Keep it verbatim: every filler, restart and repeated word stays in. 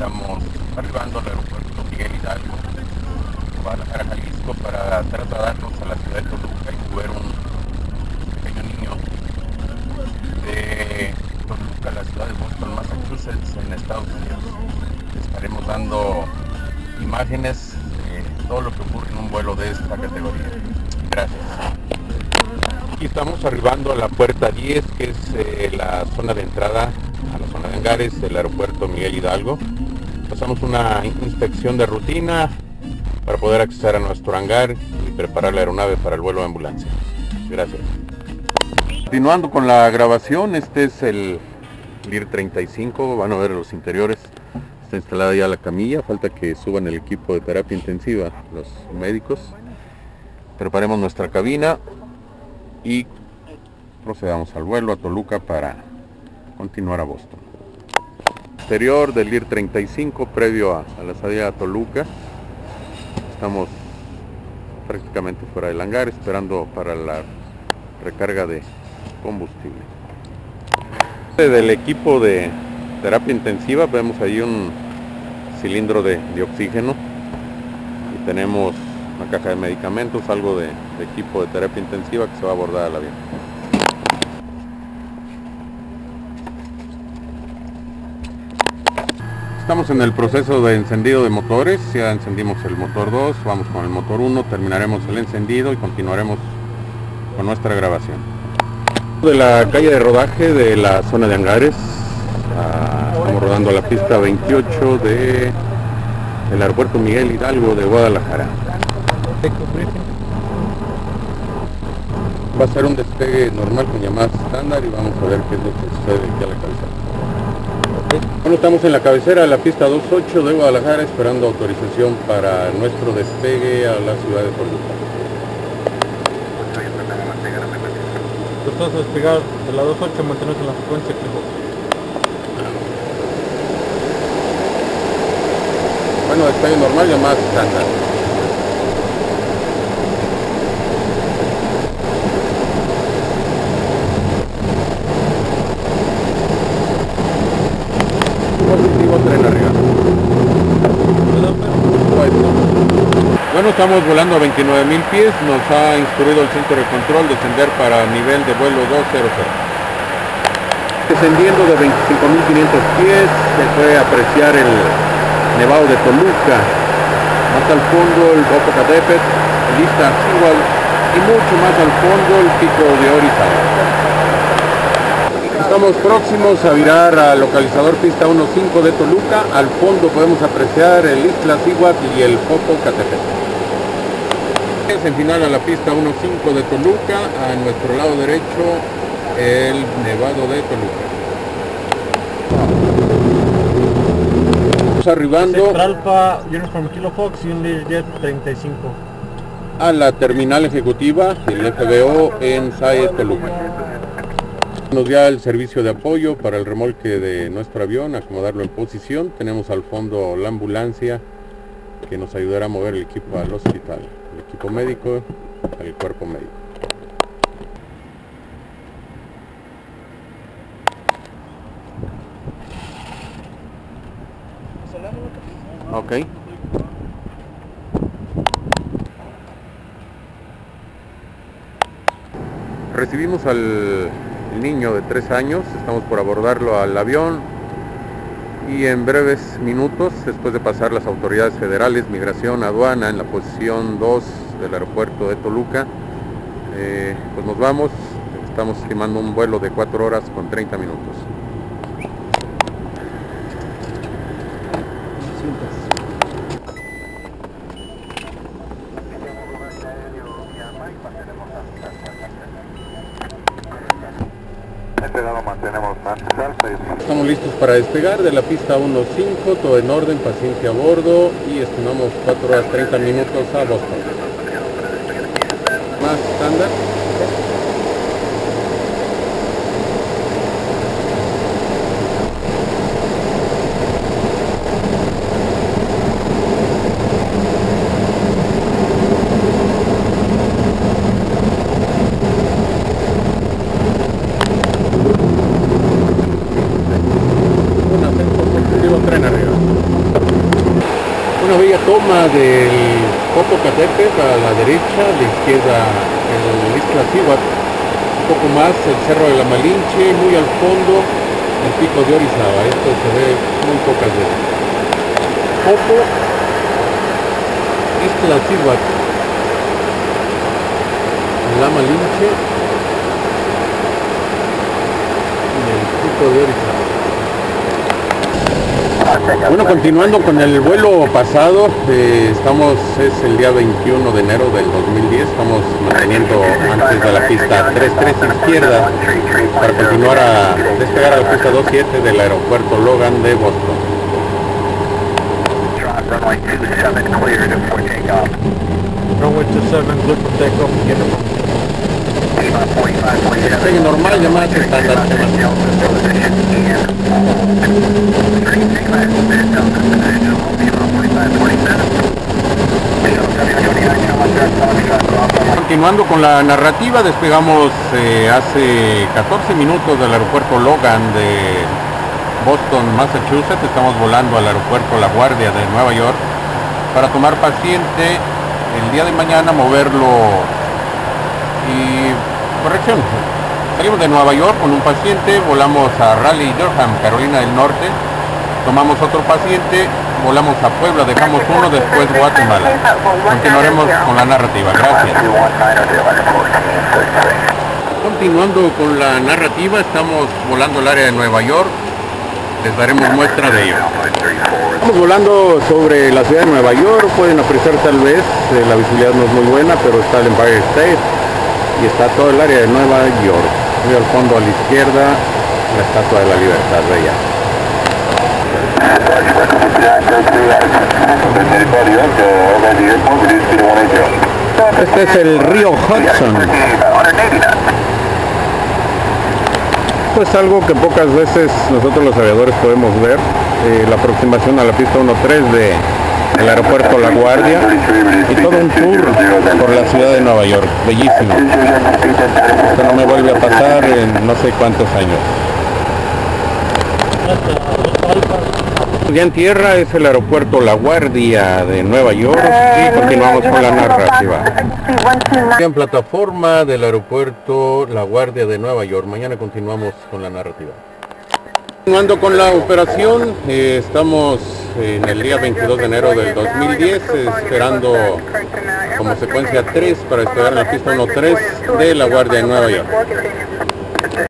estamos arribando al aeropuerto Miguel Hidalgo, Guadalajara, Jalisco, para trasladarnos a la ciudad de Toluca y mover un pequeño niño de Toluca a la ciudad de Boston, Massachusetts, en Estados Unidos. Estaremos dando imágenes de todo lo que ocurre en un vuelo de esta categoría. Gracias. Aquí estamos arribando a la puerta diez, que es eh, la zona de entrada a la zona de hangares del aeropuerto Miguel Hidalgo. Pasamos una inspección de rutina para poder acceder a nuestro hangar y preparar la aeronave para el vuelo de ambulancia. Gracias. Continuando con la grabación, este es el Lear treinta y cinco, van a ver los interiores. Está instalada ya la camilla, falta que suban el equipo de terapia intensiva los médicos. Preparemos nuestra cabina y procedamos al vuelo a Toluca para continuar a Boston. Exterior del Lear treinta y cinco previo a, a la salida a Toluca. Estamos prácticamente fuera del hangar esperando para la recarga de combustible. Del equipo de terapia intensiva vemos ahí un cilindro de, de oxígeno y tenemos una caja de medicamentos, algo de, de equipo de terapia intensiva que se va a abordar al avión. Estamos en el proceso de encendido de motores, ya encendimos el motor dos, vamos con el motor uno, terminaremos el encendido y continuaremos con nuestra grabación. De la calle de rodaje de la zona de hangares, uh, estamos rodando a la pista veintiocho de, del aeropuerto Miguel Hidalgo de Guadalajara. Va a ser un despegue normal con llamadas estándar y vamos a ver qué es lo que sucede aquí a la cabecera. Bueno, estamos en la cabecera de la pista veintiocho de Guadalajara esperando autorización para nuestro despegue a la ciudad de Toluca. Estás a despegar de la veintiocho, mantenerse en la frecuencia fijo. Bueno, despegue normal, llamadas estándar. Positivo, tren arriba. Bueno, estamos volando a veintinueve mil pies, nos ha instruido el centro de control descender para nivel de vuelo doscientos. Descendiendo de veinticinco mil quinientos pies, se puede apreciar el nevado de Toluca, más al fondo el Popocatépetl, el Iztaccíhuatl y mucho más al fondo el pico de Orizaba. Estamos próximos a virar al localizador pista quince de Toluca. Al fondo podemos apreciar el Iztaccíhuatl y el Popocatépetl. En final a la pista quince de Toluca, a nuestro lado derecho el nevado de Toluca. Estamos arribando Alfa, Uniform Kilo Fox y un Learjet treinta y cinco. A la terminal ejecutiva del F B O en S A E Toluca. Nos da el servicio de apoyo para el remolque de nuestro avión, acomodarlo en posición. Tenemos al fondo la ambulancia que nos ayudará a mover el equipo al hospital, el equipo médico, el cuerpo médico. Ok. Recibimos al niño de tres años, estamos por abordarlo al avión y en breves minutos, después de pasar las autoridades federales, migración, aduana, en la posición dos del aeropuerto de Toluca, eh, pues nos vamos. Estamos estimando un vuelo de cuatro horas con treinta minutos. Estamos listos para despegar de la pista quince, todo en orden, paciencia a bordo y estimamos cuatro horas treinta minutos a Boston. Más estándar. Un ascenso positivo, tren arriba. plataforma del Popocatépetl a la derecha, a la izquierda el Iztaccíhuatl, un poco más el Cerro de la Malinche, muy al fondo el Pico de Orizaba. Esto se ve muy pocas veces. Popo, Iztaccíhuatl, la Malinche y el Pico de Orizaba. Bueno, continuando con el vuelo pasado, eh, estamos, es el día veintiuno de enero del dos mil diez, estamos manteniendo antes de la pista tres tres izquierda para continuar a despegar a la pista dos siete del aeropuerto Logan de Boston. Runway two seven cleared for takeoff. Runway two seven cleared for takeoff. Despegue normal, llamadas estándar. Continuando con la narrativa, despegamos eh, hace catorce minutos del aeropuerto Logan de Boston, Massachusetts. Estamos volando al aeropuerto La Guardia de Nueva York para tomar paciente el día de mañana, moverlo y corrección. Salimos de Nueva York con un paciente, volamos a Raleigh, Durham, Carolina del Norte, tomamos otro paciente, volamos a Puebla, dejamos uno, después Guatemala. Continuaremos con la narrativa. Gracias. Continuando con la narrativa, estamos volando al área de Nueva York. Les daremos muestra de ello. Estamos volando sobre la ciudad de Nueva York. Pueden apreciar tal vez, eh, la visibilidad no es muy buena, pero está el Empire State y está todo el área de Nueva York. Muy al fondo a la izquierda, la Estatua de la Libertad, bella. Este es el río Hudson. Esto es algo que pocas veces nosotros los aviadores podemos ver. Eh, la aproximación a la pista uno tres de el aeropuerto La Guardia y todo un tour por la ciudad de Nueva York, bellísimo. Esto no me vuelve a pasar en no sé cuántos años. Ya en tierra es el aeropuerto La Guardia de Nueva York y continuamos con la narrativa. En plataforma del aeropuerto La Guardia de Nueva York. Mañana continuamos con la narrativa. Continuando con la operación, eh, estamos en el día veintidós de enero del dos mil diez, eh, esperando como secuencia tres para despegar en la pista uno tres de La Guardia de Nueva York.